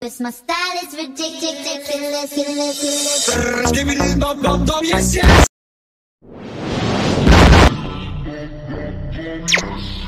Cause my style is ridiculous. Give me this bum bum bum, yes yes.